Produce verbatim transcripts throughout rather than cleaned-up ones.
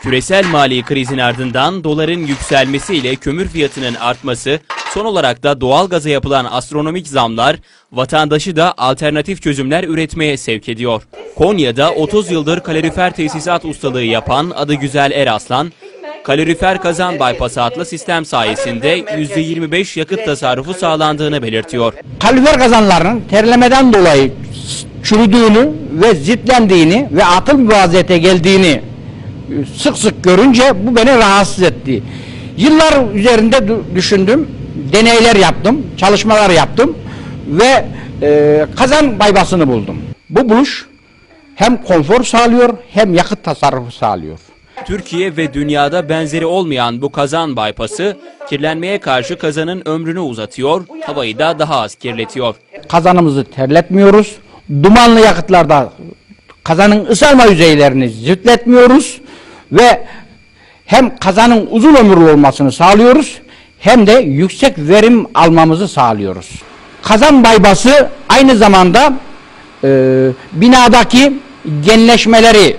Küresel mali krizin ardından doların yükselmesiyle kömür fiyatının artması, son olarak da doğalgaza yapılan astronomik zamlar vatandaşı da alternatif çözümler üretmeye sevk ediyor. Konya'da otuz yıldır kalorifer tesisat ustalığı yapan Adıgüzel Eraslan, kalorifer kazan bypass adlı sistem sayesinde yüzde yirmi beş yakıt tasarrufu sağlandığını belirtiyor. Kalorifer kazanlarının terlemeden dolayı çürüdüğünü ve zitlendiğini ve atıl bir vaziyete geldiğini sık sık görünce bu beni rahatsız etti. Yıllar üzerinde düşündüm, deneyler yaptım, çalışmalar yaptım ve e, kazan bypass'ını buldum. Bu buluş hem konfor sağlıyor hem yakıt tasarrufu sağlıyor. Türkiye ve dünyada benzeri olmayan bu kazan bypass'ı kirlenmeye karşı kazanın ömrünü uzatıyor, havayı da daha az kirletiyor. Kazanımızı terletmiyoruz, dumanlı yakıtlarda kazanın ısınma yüzeylerini zitletmiyoruz ve hem kazanın uzun ömürlü olmasını sağlıyoruz hem de yüksek verim almamızı sağlıyoruz. Kazan bypass'ı aynı zamanda e, binadaki genleşmeleri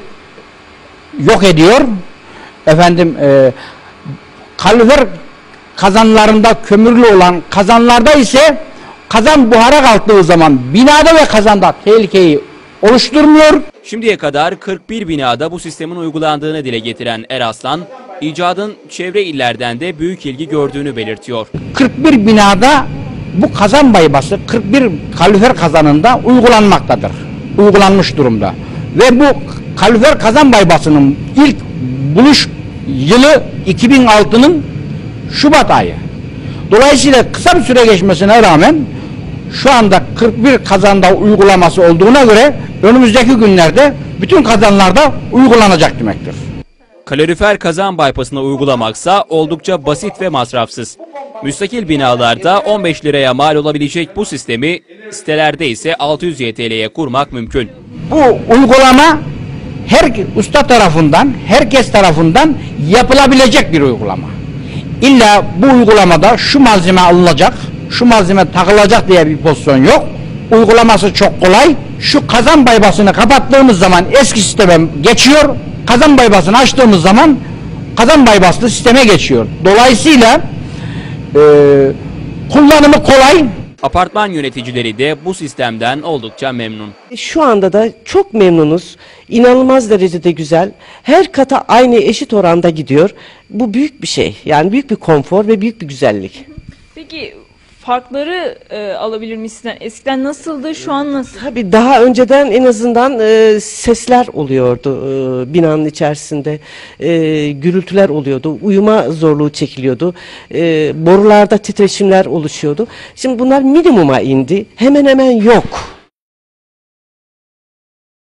yok ediyor. Efendim e, kalorifer kazanlarında kömürlü olan kazanlarda ise kazan buhara kalktığı zaman binada ve kazanda tehlikeyi oluşturmuyor. Şimdiye kadar kırk bir binada bu sistemin uygulandığını dile getiren Eraslan, icadın çevre illerden de büyük ilgi gördüğünü belirtiyor. kırk bir binada bu kazan bypass'ı kırk bir kalorifer kazanında uygulanmaktadır. Uygulanmış durumda. Ve bu kalorifer kazan bypass'ının ilk buluş yılı iki bin altı'nın Şubat ayı. Dolayısıyla kısa bir süre geçmesine rağmen şu anda kırk bir kazanda uygulaması olduğuna göre önümüzdeki günlerde bütün kazanlarda uygulanacak demektir. Kalorifer kazan bypass'ını uygulamaksa oldukça basit ve masrafsız. Müstakil binalarda on beş liraya mal olabilecek bu sistemi sitelerde ise altı yüz Y T L'ye kurmak mümkün. Bu uygulama her usta tarafından, herkes tarafından yapılabilecek bir uygulama. İlla bu uygulamada şu malzeme alınacak, şu malzeme takılacak diye bir pozisyon yok. Uygulaması çok kolay. Şu kazan bypass'ını kapattığımız zaman eski sisteme geçiyor. Kazan bypass'ını açtığımız zaman kazan bypass'lı sisteme geçiyor. Dolayısıyla e, kullanımı kolay. Apartman yöneticileri de bu sistemden oldukça memnun. Şu anda da çok memnunuz. İnanılmaz derecede güzel. Her kata aynı eşit oranda gidiyor. Bu büyük bir şey. Yani büyük bir konfor ve büyük bir güzellik. Peki farkları e, alabilir misiniz? Eskiden nasıldı, şu an nasıl? Tabii daha önceden en azından e, sesler oluyordu e, binanın içerisinde. E, gürültüler oluyordu. Uyuma zorluğu çekiliyordu. E, borularda titreşimler oluşuyordu. Şimdi bunlar minimuma indi. Hemen hemen yok.